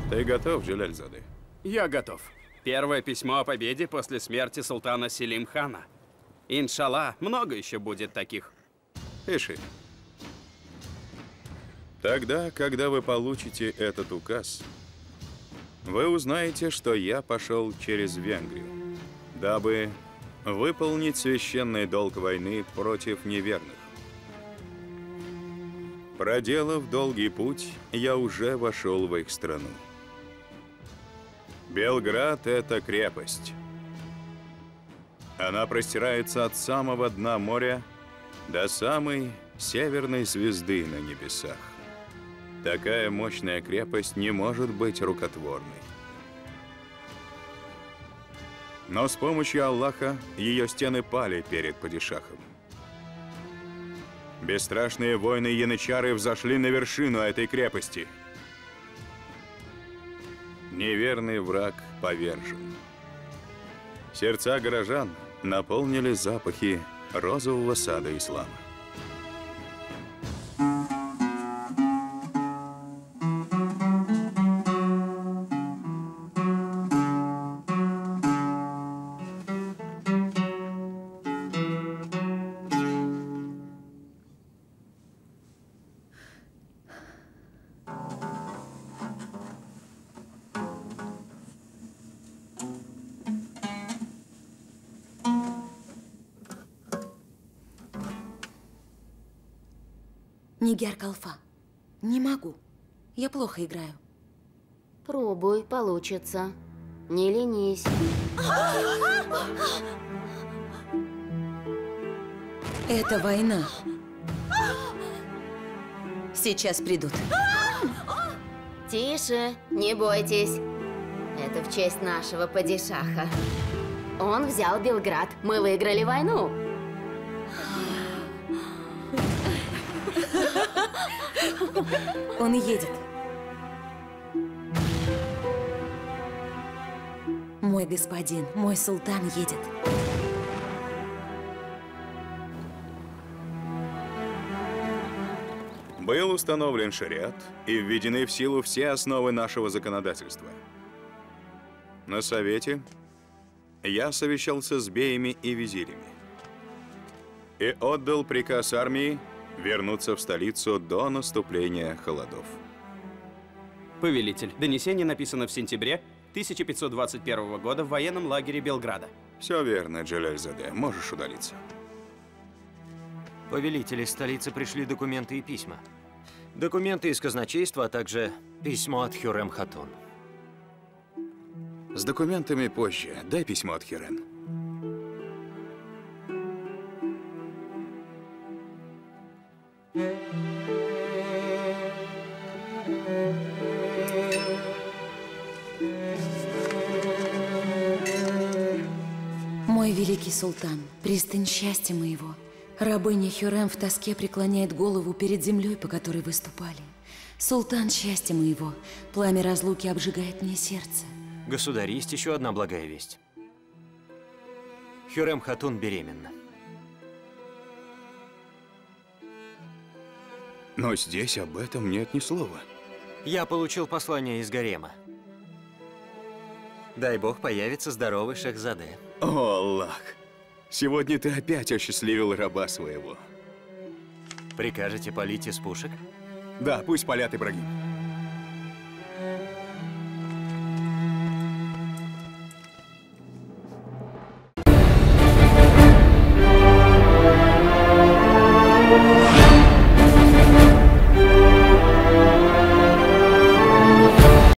Ты готов, Джаляльзаде? Я готов. Первое письмо о победе после смерти султана Селим-хана. Иншаллах, много еще будет таких. Пиши. Тогда, когда вы получите этот указ, вы узнаете, что я пошел через Венгрию, дабы выполнить священный долг войны против неверных. Проделав долгий путь, я уже вошел в их страну. Белград — это крепость. Она простирается от самого дна моря до самой северной звезды на небесах. Такая мощная крепость не может быть рукотворной. Но с помощью Аллаха ее стены пали перед падишахом. Бесстрашные воины-янычары взошли на вершину этой крепости. Неверный враг повержен. Сердца горожан наполнили запахи розового сада ислама. Нигер Калфа, не могу. Я плохо играю. Пробуй, получится. Не ленись. Это война. Сейчас придут. Тише, не бойтесь. Это в честь нашего падишаха. Он взял Белград. Мы выиграли войну. Он едет. Мой господин, мой султан едет. Был установлен шариат и введены в силу все основы нашего законодательства. На совете я совещался с беями и визирями и отдал приказ армии вернуться в столицу до наступления холодов. Повелитель, донесение написано в сентябре 1521 года в военном лагере Белграда. Все верно, Джаляльзаде. Можешь удалиться. Повелители столицы пришли документы и письма. Документы из казначейства, а также письмо от Хюррем-Хатун. С документами позже. Дай письмо от Хюррем. Мой великий султан, пристань счастья моего. Рабыня Хюррем в тоске преклоняет голову перед землей, по которой выступали. Султан счастья моего, пламя разлуки обжигает мне сердце. Государь, есть еще одна благая весть. Хюррем-Хатун беременна. Но здесь об этом нет ни слова. Я получил послание из гарема. Дай бог появится здоровый Шахзаде. О, Аллах! Сегодня ты опять осчастливил раба своего. Прикажете палить из пушек? Да, пусть палят, Ибрагим.